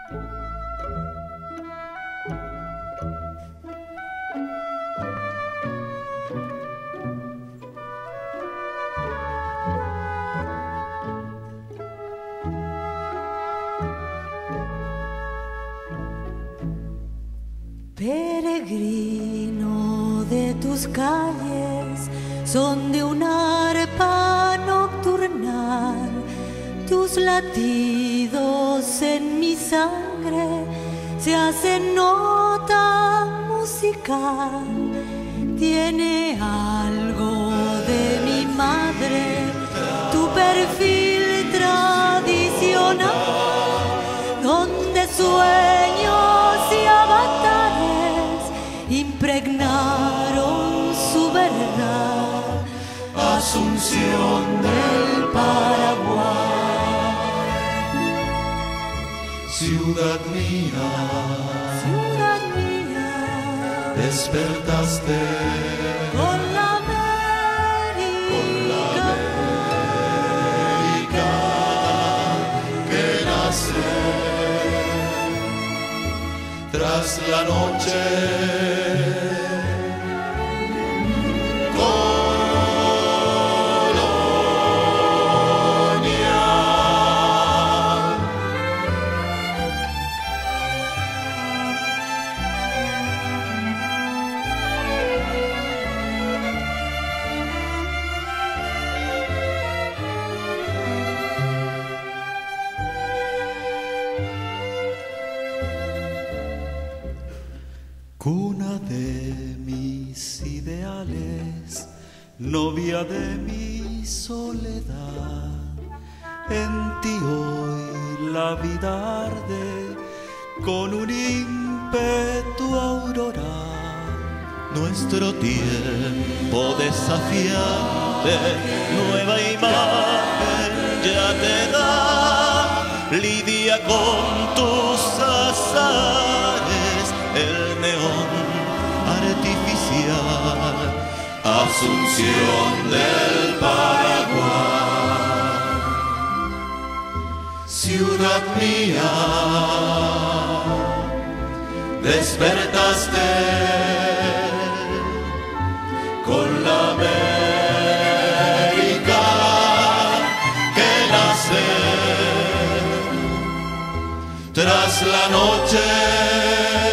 Peregrino de tus calles, son de una arpa nocturnal, tus latidos en mi sangre se hacen nota musical. Tiene algo de mi madre, tu perfil tradicional, donde sueños y avatares impregnaron su verdad. Asunción del Paraguay, ciudad mía, ciudad mía, despertaste con la América, que nace tras la noche. Cuna de mis ideales, novia de mi soledad, en ti hoy la vida arde con un ímpetu auroral. Nuestro tiempo desafiante, nueva imagen ya te da, lidia con tus azares el neón artificial. Asunción del Paraguay, ciudad mía, despertaste con la América que nace tras la noche.